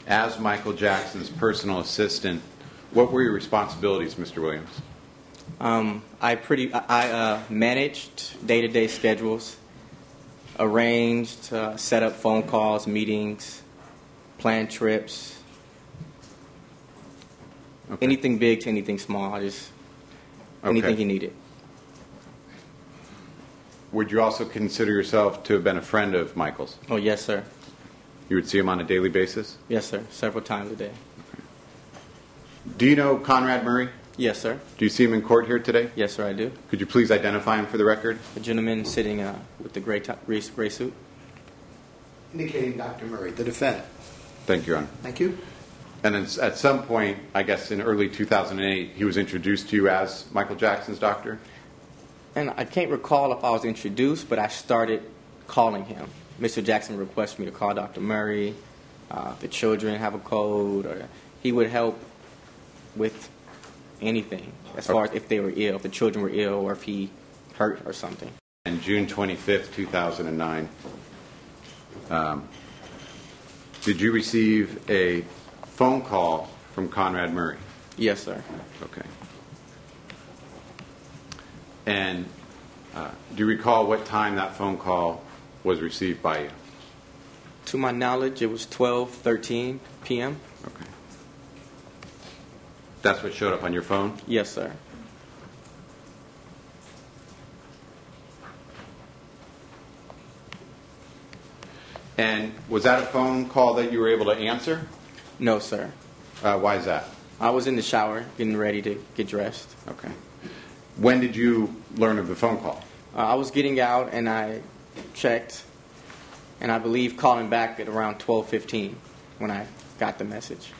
as Michael Jackson's personal assistant, what were your responsibilities, Mr. Williams? I managed day-to-day schedules, arranged, set up phone calls, meetings, planned trips, Okay. anything big to anything small. Anything he needed. Would you also consider yourself to have been a friend of Michael's? Oh, yes, sir. You would see him on a daily basis? Yes, sir. Several times a day. Do you know Conrad Murray? Yes, sir. Do you see him in court here today? Yes, sir, I do. Could you please identify him for the record? The gentleman sitting with the gray suit. Indicating Dr. Murray, the defendant. Thank you, Your Honor. Thank you. And at some point, I guess in early 2008, he was introduced to you as Michael Jackson's doctor? And I can't recall if I was introduced, but I started calling him. Mr. Jackson requested me to call Dr. Murray. The children have a cold, or he would help with anything as far as if they were ill, if the children were ill, or if he hurt or something. On June 25th, 2009, did you receive a phone call from Conrad Murray? Yes, sir. Okay. And do you recall what time that phone call was received by you? To my knowledge, it was 12:13 p.m. Okay. That's what showed up on your phone? Yes, sir. And was that a phone call that you were able to answer? No, sir. Why is that? I was in the shower getting ready to get dressed. Okay. When did you learn of the phone call? I was getting out and I checked, and I believe calling back at around 12:15 when I got the message.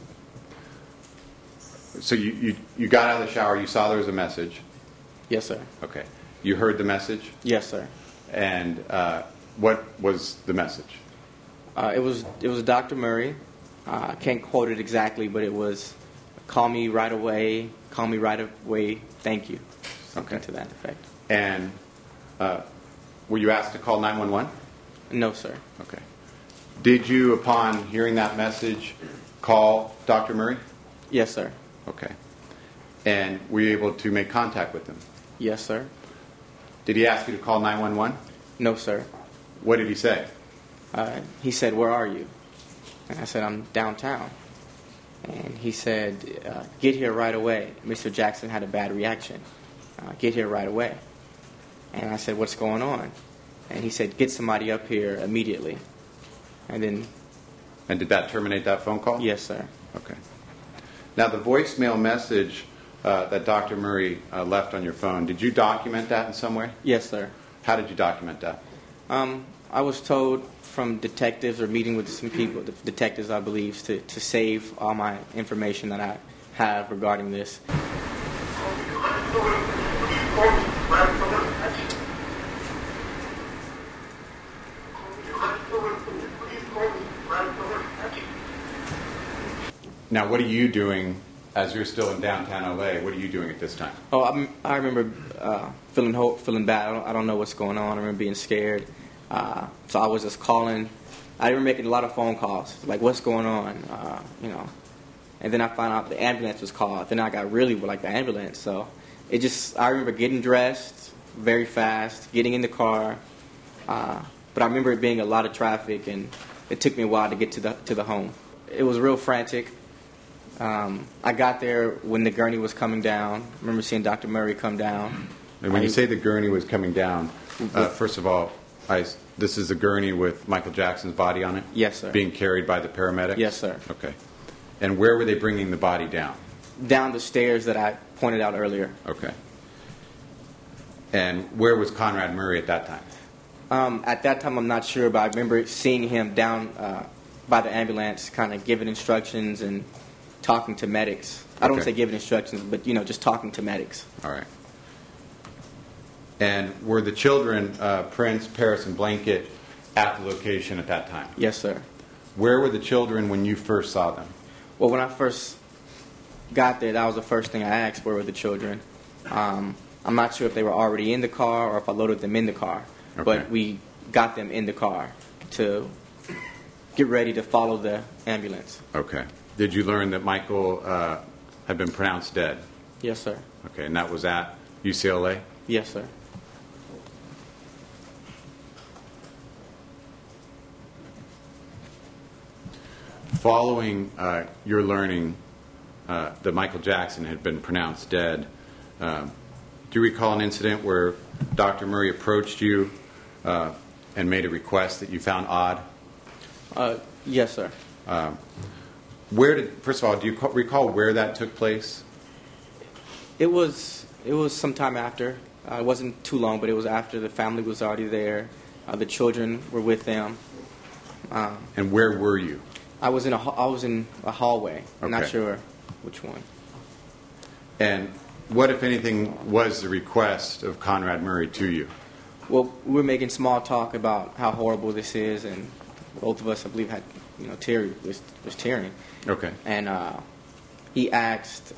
So you got out of the shower, you saw there was a message. Yes, sir. Okay. You heard the message? Yes, sir. And what was the message? It was Dr. Murray. I can't quote it exactly, but it was, "Call me right away. Call me right away. Thank you." Something Okay. to that effect. And were you asked to call 911? No, sir. Okay. Did you, upon hearing that message, call Dr. Murray? Yes, sir. Okay. And were you able to make contact with him? Yes, sir. Did he ask you to call 911? No, sir. What did he say? He said, "Where are you?" And I said, "I'm downtown." And he said, "Get here right away. Mr. Jackson had a bad reaction. Get here right away." And I said, "What's going on?" And he said, "Get somebody up here immediately." And then... And did that terminate that phone call? Yes, sir. Okay. Now, the voicemail message that Dr. Murray left on your phone, did you document that in some way? Yes, sir. How did you document that? I was told from detectives, or meeting with some people, the detectives I believe, to save all my information that I have regarding this. Now, what are you doing as you're still in downtown LA? What are you doing at this time? Oh, I remember feeling bad. I don't know what's going on. I remember being scared. So I was just calling. I remember making a lot of phone calls, like, what's going on, And then I found out the ambulance was called. Then I got really like the ambulance. So I remember getting dressed very fast, getting in the car. But I remember it being a lot of traffic, and it took me a while to get to the home. It was real frantic. I got there when the gurney was coming down. I remember seeing Dr. Murray come down. And when you say the gurney was coming down, first of all, this is a gurney with Michael Jackson's body on it? Yes, sir. Being carried by the paramedics? Yes, sir. Okay. And where were they bringing the body down? Down the stairs that I pointed out earlier. Okay. And where was Conrad Murray at that time? At that time, I'm not sure, but I remember seeing him down by the ambulance, kind of giving instructions and talking to medics. I don't say giving instructions, but, just talking to medics. All right. And were the children, Prince, Paris, and Blanket, at the location at that time? Yes, sir. Where were the children when you first saw them? Well, when I first got there, that was the first thing I asked, where were the children? I'm not sure if they were already in the car or if I loaded them in the car. Okay. But we got them in the car to get ready to follow the ambulance. Okay. Did you learn that Michael had been pronounced dead? Yes, sir. Okay, and that was at UCLA? Yes, sir. Following your learning that Michael Jackson had been pronounced dead, do you recall an incident where Dr. Murray approached you and made a request that you found odd? Yes, sir. First of all, do you recall where that took place? It was sometime after. It wasn't too long, but it was after the family was already there. The children were with them. And where were you? I was in a hallway. I'm not Okay. sure which one. And what, if anything, was the request of Conrad Murray to you? Well, we were making small talk about how horrible this is, and both of us, I believe, had was tearing. Okay. And he asked.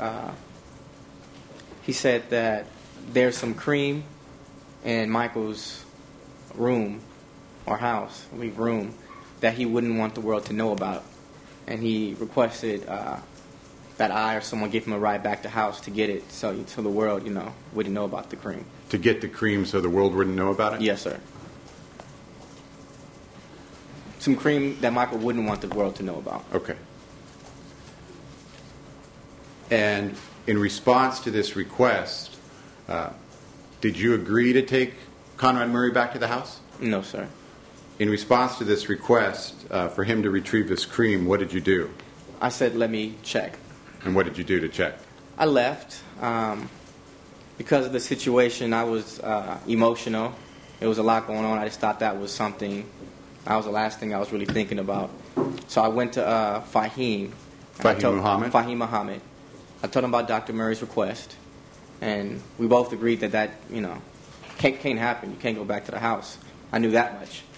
He said that there's some cream in Michael's room or house, I believe room, that he wouldn't want the world to know about. And he requested that I or someone give him a ride back to house to get it so the world, wouldn't know about the cream. To get the cream so the world wouldn't know about it? Yes, sir. Some cream that Michael wouldn't want the world to know about. Okay. And in response to this request, did you agree to take Conrad Murray back to the house? No, sir. In response to this request for him to retrieve this cream, what did you do? I said, let me check. And what did you do to check? I left. Because of the situation, I was emotional. There was a lot going on. I just thought that was the last thing I was really thinking about. So I went to Fahim. Muhammad? Fahim Muhammad. I told him about Dr. Murray's request. And we both agreed that can't happen. You can't go back to the house. I knew that much.